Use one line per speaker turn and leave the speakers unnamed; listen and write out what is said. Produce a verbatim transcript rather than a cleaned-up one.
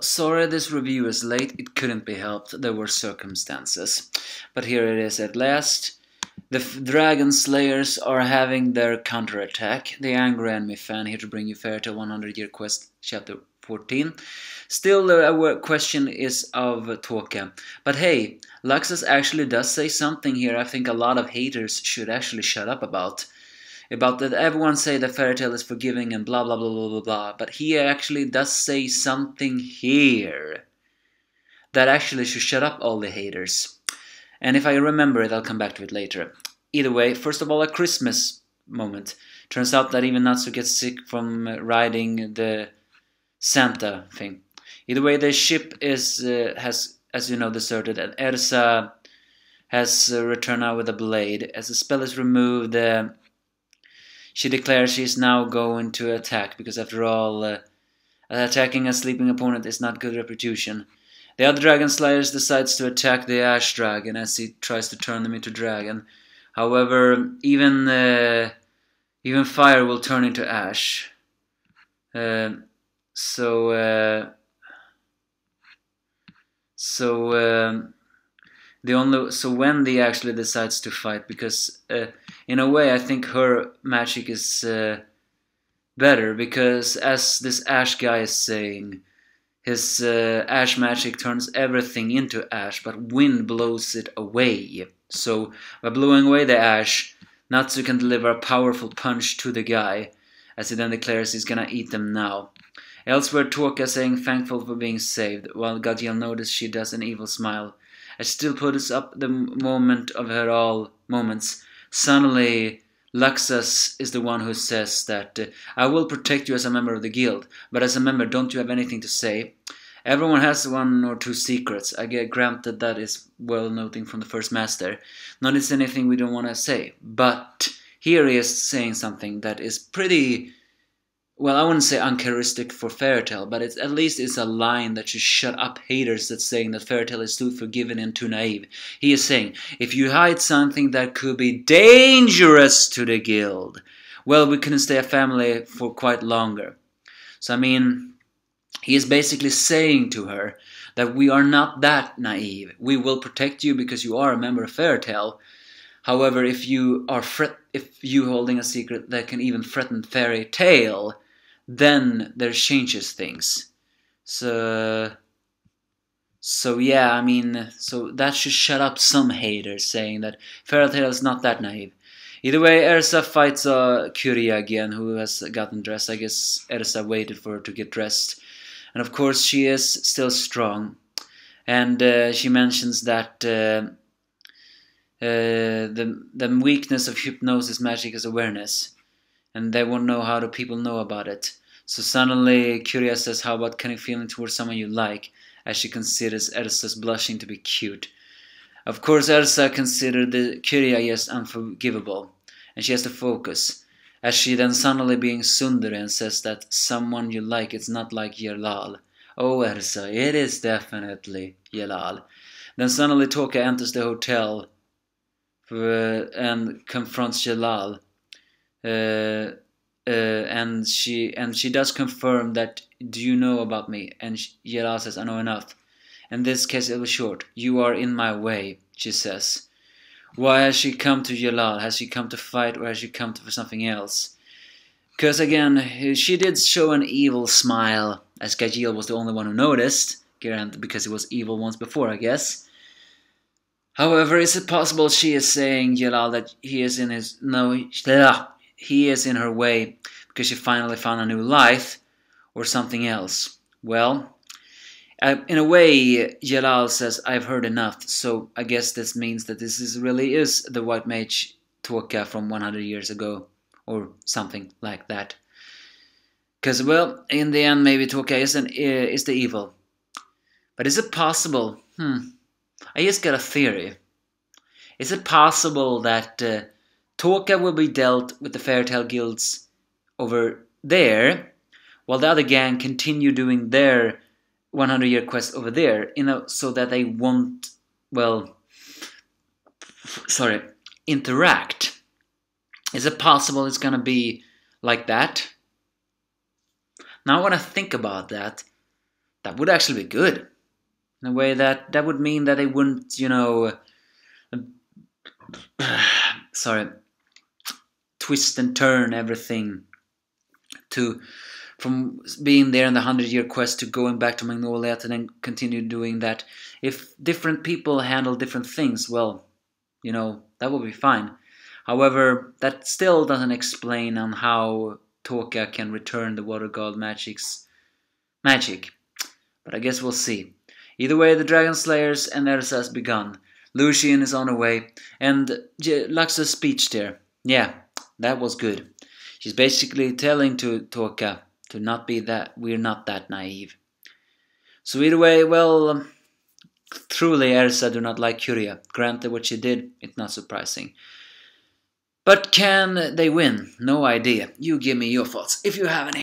sorry this review is late, it couldn't be helped, there were circumstances. But here it is at last. The Dragon Slayers are having their counterattack. The Angry Enemy Fan here to bring you Fairy Tail one hundred Year Quest Chapter fourteen. Still, the question is of Toka. But hey, Luxus actually does say something here I think a lot of haters should actually shut up about. About that everyone say that Fairy Tail is forgiving and blah blah blah blah blah blah. But he actually does say something here that actually should shut up all the haters. And if I remember it, I'll come back to it later. Either way, first of all, a Christmas moment. Turns out that even Natsu gets sick from riding the Santa thing. Either way, the ship is uh, has, as you know, deserted, and Ersa has uh, returned now with a blade. As the spell is removed, uh, she declares she is now going to attack, because after all, uh, attacking a sleeping opponent is not good reputation. The other Dragon Slayers decides to attack the Ash Dragon as he tries to turn them into dragon. However, even uh, even fire will turn into ash. Uh, so uh, so uh, the only so Wendy actually decides to fight, because uh, in a way I think her magic is uh, better, because as this Ash guy is saying, his uh, ash magic turns everything into ash, but wind blows it away. So, by blowing away the ash, Natsu can deliver a powerful punch to the guy, as he then declares he's gonna eat them now. Elsewhere, Toka saying thankful for being saved, while Gadiel notices she does an evil smile. As she still puts up the moment of her all moments, suddenly Luxus is the one who says that uh, I will protect you as a member of the guild, but as a member, don't you have anything to say? Everyone has one or two secrets. I get granted that is well noting from the first master. Not is anything we don't want to say, but here he is saying something that is pretty, well, I wouldn't say uncharacteristic for Fairy Tail, but it's, at least it's a line that should shut up haters that's saying that Fairy Tail is too forgiving and too naive. He is saying, if you hide something that could be dangerous to the guild, well, we couldn't stay a family for quite longer. So, I mean, he is basically saying to her that we are not that naive. We will protect you because you are a member of Fairy Tail. However, if you are fret if you holding a secret that can even threaten Fairy Tail, then there changes things. So, so yeah, I mean, so that should shut up some haters saying that Fairy Tail is not that naive. Either way, Ersa fights uh, Curia again, who has gotten dressed. I guess Ersa waited for her to get dressed. And of course, she is still strong. And uh, she mentions that uh, uh, the, the weakness of hypnosis magic is awareness. And they won't know how do people know about it. So suddenly, Curia says, how about kind of feeling towards someone you like, as she considers Ersa's blushing to be cute. Of course, Ersa considered the Curia yes unforgivable, and she has to focus, as she then suddenly being tsundere and says that someone you like, it's not like Yerlal. Oh, Ersa, it is definitely Yerlal. Then suddenly Toka enters the hotel for, uh, and confronts Yerlal. Uh, Uh, and she and she does confirm that, do you know about me? And Yela says, I know enough. In this case it was short. You are in my way, she says. Why has she come to Yela? Has she come to fight, or has she come to, for something else? Because again, she did show an evil smile, as Gajiel was the only one who noticed, because he was evil once before, I guess. However, is it possible she is saying, Yela, that he is in his... No, he is in her way because she finally found a new life, or something else? Well, uh, in a way, Jalal says, I've heard enough, so I guess this means that this is really is the White Mage Toka from one hundred years ago, or something like that. Because, well, in the end, maybe Toka is, an, uh, is the evil. But is it possible? Hmm. I just got a theory. Is it possible that... Uh, Toka will be dealt with the Fairy Tail guilds over there, while the other gang continue doing their one hundred year quest over there, you know, so that they won't, well, sorry, interact. Is it possible it's gonna be like that? Now when I think about that, that would actually be good. In a way that that would mean that they wouldn't, you know, sorry, twist and turn everything to from being there in the hundred year quest to going back to Magnolia and then continue doing that. If different people handle different things, well, you know, that will be fine. However, that still doesn't explain on how Toka can return the Water God Magic's magic. But I guess we'll see. Either way, the Dragon Slayers and Ersa has begun. Lucian is on her way, and Luxa's speech there, yeah, that was good. She's basically telling to Toka to not be that, we're not that naive. So either way, well, truly Ersa do not like Curia. Granted what she did, it's not surprising. But can they win? No idea. You give me your thoughts, if you have any.